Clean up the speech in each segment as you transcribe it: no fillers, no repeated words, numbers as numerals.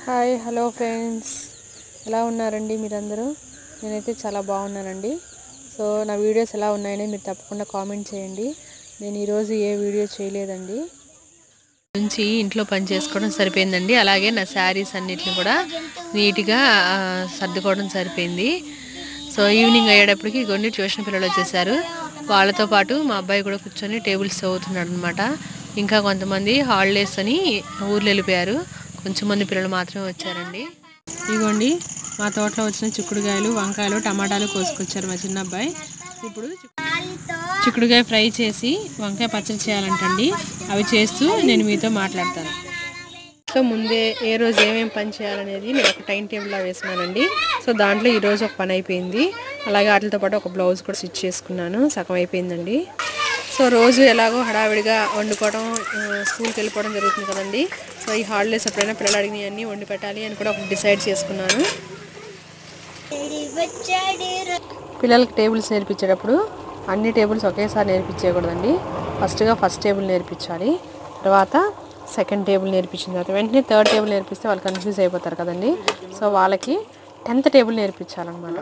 Hi hello friends, ఎలా ఉన్నారండి మీరందరూ? నేనైతే చాలా బాగున్నానండి. సో నా వీడియోస్ ఎలా ఉన్నాయని మీరు తప్పకుండా కామెంట్ చేయండి. నేను ఈరోజు ఏ వీడియో చేయలేదండి. నుంచి ఇంట్లో పని చేసుకోవడం సరిపోయిందండి. అలాగే నా శారీస్ అన్నిటిని కూడా నీట్గా సర్దుకోవడం సరిపోయింది. సో ఈవినింగ్ అయ్యేటప్పటికి కొన్ని ట్యూషన్ పిల్లలు వచ్చేసారు. వాళ్ళతో పాటు మా అబ్బాయి కూడా కూర్చొని టేబుల్స్ చదువుతున్నాడు అనమాట. ఇంకా కొంతమంది హాలిడేస్ అని ఊర్లు వెళ్ళిపోయారు. కొంచెం మంది పిల్లలు మాత్రమే వచ్చారండి. ఇదిగోండి మా తోటలో వచ్చిన చిక్కుడుకాయలు, వంకాయలు, టమాటాలు కోసుకొచ్చారు మా చిన్న అబ్బాయి. ఇప్పుడు చిక్కుడుకాయ ఫ్రై చేసి వంకాయ పచ్చడి చేయాలంటండి. అవి చేస్తూ నేను మీతో మాట్లాడతాను. సో ముందే ఏ రోజు ఏమేమి పని చేయాలనేది నేను ఒక టైం టేబుల్లో వేసుకున్నానండి. సో దాంట్లో ఈరోజు ఒక పని అయిపోయింది. అలాగే వాటితో పాటు ఒక బ్లౌజ్ కూడా స్టిచ్ చేసుకున్నాను. సగం అయిపోయిందండి. సో రోజు ఎలాగో హడావిడిగా వండుకోవడం, స్కూల్కి వెళ్ళిపోవడం జరుగుతుంది కదండి. సో ఈ హాలిడేస్ ఎప్పుడైనా పిల్లలు అడిగినవి అన్నీ వండి పెట్టాలి అని కూడా ఒక డిసైడ్ చేసుకున్నాను. పిల్లలకి టేబుల్స్ నేర్పించేటప్పుడు అన్ని టేబుల్స్ ఒకేసారి నేర్పించేయకూడదండి. ఫస్ట్ టేబుల్ నేర్పించాలి, తర్వాత సెకండ్ టేబుల్ నేర్పించిన తర్వాత వెంటనే థర్డ్ టేబుల్ నేర్పిస్తే వాళ్ళు కన్ఫ్యూజ్ అయిపోతారు కదండి. సో వాళ్ళకి 10th table నేర్పించాలన్నమాట.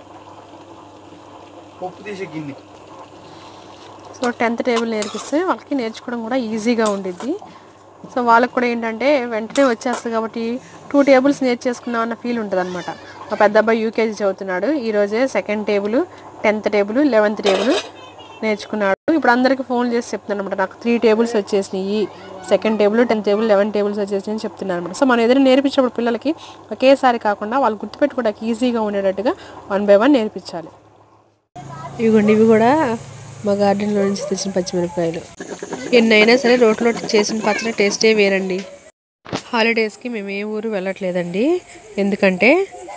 So 10th table నేర్పిస్తే వాళ్ళకి నేర్చుకోవడం కూడా ఈజీగా ఉండిద్ది. సో వాళ్ళకి కూడా ఏంటంటే వెంటనే వచ్చేస్తుంది కాబట్టి 2 టేబుల్స్ నేర్చేసుకున్నాం అన్న ఫీల్ ఉంటుంది అనమాట. మా పెద్ద అబ్బాయి యూకేజీ చదువుతున్నాడు. ఈరోజే 2nd table, 10th table, 11th table నేర్చుకున్నాడు. ఇప్పుడు అందరికీ ఫోన్ చేసి చెప్తున్నాను అనమాట, నాకు 3 టేబుల్స్ వచ్చేసినాయి, 2nd table, 10th table, 11 tables వచ్చేసినాయి అని చెప్తున్నాను అనమాట. సో మనం ఏదైనా నేర్పించినప్పుడు పిల్లలకి ఒకేసారి కాకుండా వాళ్ళు గుర్తుపెట్టుకోవడానికి ఈజీగా ఉండేటట్టుగా 1 by 1 నేర్పించాలి. ఇవి కూడా మా గార్డెన్లో నుంచి తెచ్చిన పచ్చిమిరపకాయలు. ఎన్నైనా సరే రోట్లో చేసిన పచ్చడి టేస్టే వేరండి. హాలిడేస్కి మేము ఏ ఊరు వెళ్ళట్లేదండి. ఎందుకంటే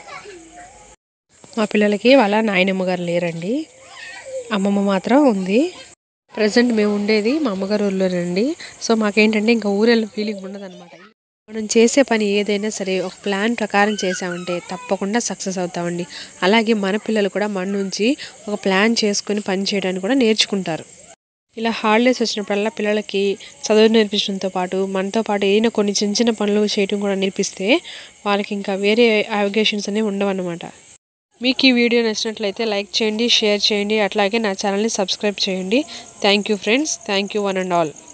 మా పిల్లలకి వాళ్ళ నాయనమ్మ గారు లేరండి. అమ్మమ్మ మాత్రం ఉంది. ప్రజెంట్ మేము ఉండేది మా అమ్మగారు ఊర్లోనండి. సో మాకేంటంటే ఇంకా ఊరెళ్ళే ఫీలింగ్ ఉండదన్నమాట. మనం చేసే పని ఏదైనా సరే ఒక ప్లాన్ ప్రకారం చేసామంటే తప్పకుండా సక్సెస్ అవుతామండి. అలాగే మన పిల్లలు కూడా మన నుంచి ఒక ప్లాన్ చేసుకొని పని చేయడానికి కూడా నేర్చుకుంటారు. ఇలా హాలిడేస్ వచ్చినప్పుడల్లా పిల్లలకి చదువు నేర్పించడంతో పాటు మనతో పాటు ఏదైనా కొన్ని చిన్న పనులు చేయడం కూడా నేర్పిస్తే వాళ్ళకి ఇంకా వేరే అవగేషన్స్ అనేవి ఉండవన్నమాట. మీకు ఈ వీడియో నచ్చినట్లయితే లైక్ చేయండి, షేర్ చేయండి, అట్లాగే నా ఛానల్ని సబ్స్క్రైబ్ చేయండి. Thank you friends, thank you one and all.